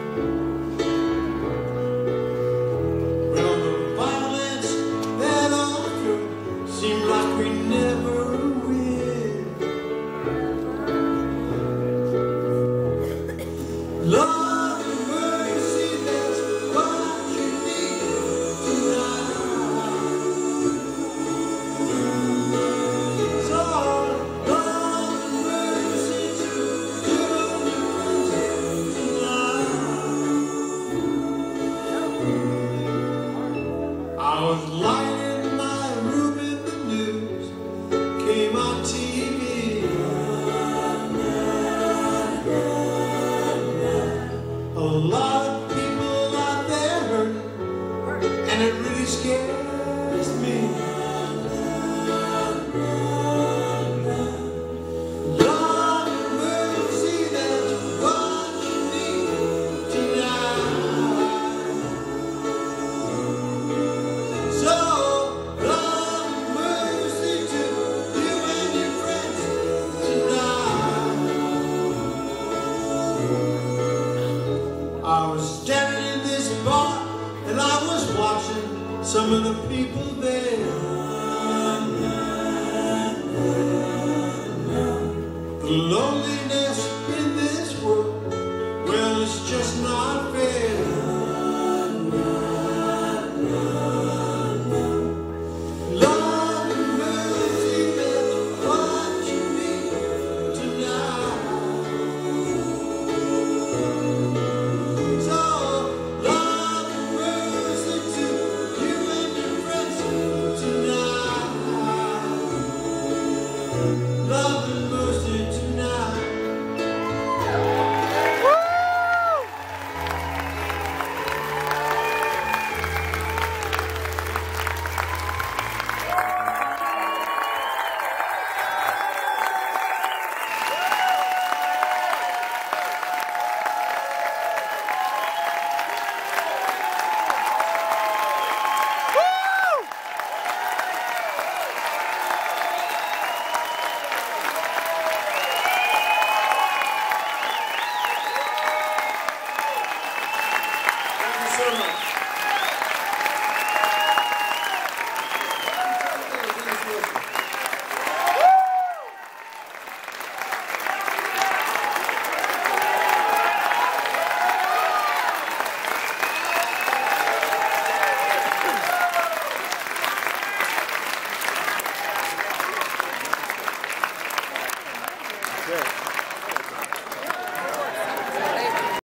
Well, the violence that occurred seemed like we never win. Love and mercy, that's what you need tonight. So, love and mercy to you and your friends tonight. I was lying in my room and the news came on TV. A lot of people out there hurting, and it really scares me. Love and mercy, that's what you need tonight. So, love and mercy to you and your friends tonight. I was standing in this bar and I was watching some of the people there. The loneliness in this world, well, it's just not fair. Love and mercy, that's what you need tonight. So, love and mercy to you and your friends tonight. Love and mercy tonight. Thank you so much. Good.